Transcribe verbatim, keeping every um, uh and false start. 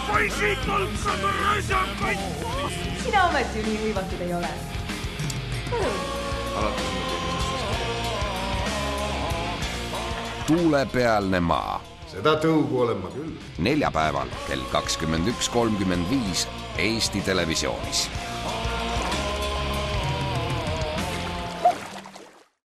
poisid tolkama raisakaid! Sina ometi nii hõivatud ei ole. Tuulepealne maa. Seda tõugu olen ma küll. Neljapäeval kell kakskümmend üks kolmkümmend viis Eesti Televisioonis.